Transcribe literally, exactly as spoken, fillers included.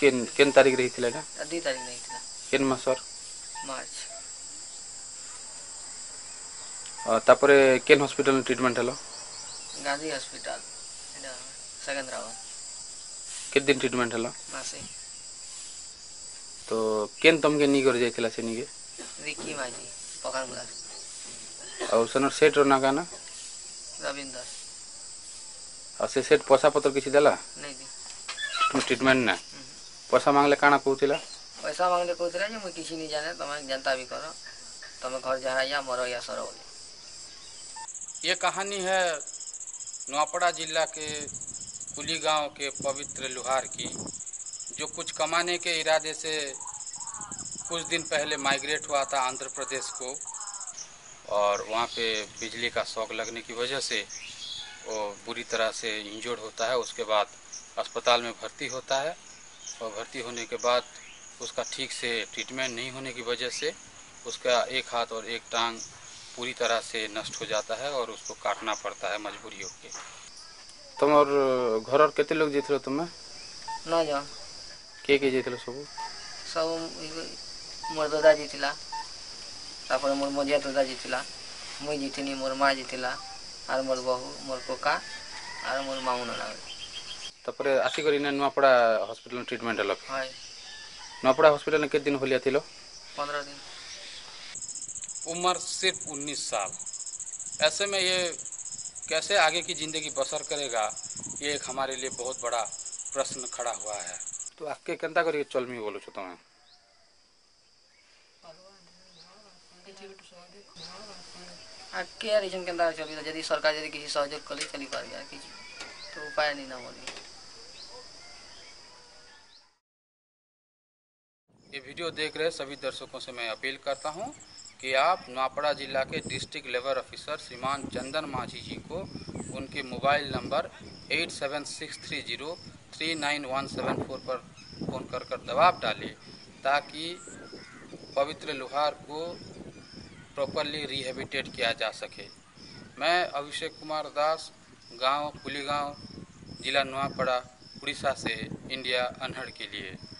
केन केन तारीख रही थिला ना दी तारीख नहीं था केन मासर मार्च तापरे केन हॉस्पिटल ट्रीटमेंट हलो गांधी हॉस्पिटल सेकेंद्राबाद केत दिन ट्रीटमेंट हलो मासे तो केन तमके नी कर जाइथिला से नी के रिकी माझी पखानपुर और सनर सेट रो ना गाना रविंदर और से सेट पैसा पत्र किसी देला नहीं दी तुम ट्रीटमेंट ना पैसा मांगले काना कहूथिला पैसा मांगले कहूथिला जे मुई किसी नहीं जाने तुम जनता भी करो तुम घर जा या मरो या सरो। ये कहानी है नुआपड़ा जिला के कुली गांव के पवित्र लुहार की, जो कुछ कमाने के इरादे से कुछ दिन पहले माइग्रेट हुआ था आंध्र प्रदेश को, और वहाँ पे बिजली का शॉक लगने की वजह से वो बुरी तरह से इंजर्ड होता है। उसके बाद अस्पताल में भर्ती होता है और भर्ती होने के बाद उसका ठीक से ट्रीटमेंट नहीं होने की वजह से उसका एक हाथ और एक टांग पूरी तरह से नष्ट हो जाता है और उसको काटना पड़ता है मजबूरी होके। तुम और घर और कितने लोग जीते तुम्हें न जा के के जीते सब सब मोर दादा जीतिला तापर मोर मझिया दादा जीतिला मुई जीतिनी मोर माँ जीतिला और मोर बहू मोर कोका और मोर मामू नाना तापर आसिक नुआपड़ा हॉस्पिटल में ट्रीटमेंट हल हाय नुआपड़ा हॉस्पिटल में कितने दिन होलिया थिलो पंद्रह दिन। उम्र सिर्फ उन्नीस साल, ऐसे में ये कैसे आगे की ज़िंदगी बसर करेगा, ये एक हमारे लिए बहुत बड़ा प्रश्न खड़ा हुआ है। तो आके केंता करके चलमी बोलो छो तुम्हें आके यार इजन केंता चली यदि सरकार यदि किसी सहयोग कले चली पार गया किसी तो उपाय नहीं ना बोली। ये वीडियो देख रहे सभी दर्शकों से मैं अपील करता हूं कि आप नुआपड़ा जिला के डिस्ट्रिक्ट लेबर ऑफिसर श्रीमान चंदन माझी जी को उनके mobile number eight seven six three zero three nine one seven four पर फ़ोन कर कर दबाव डालें ताकि पवित्र लुहार को प्रॉपरली रिहेबिटेट किया जा सके। मैं अभिषेक कुमार दास, गांव कुली गांव, जिला नुआपड़ा, उड़ीसा से इंडिया अनहड़ के लिए।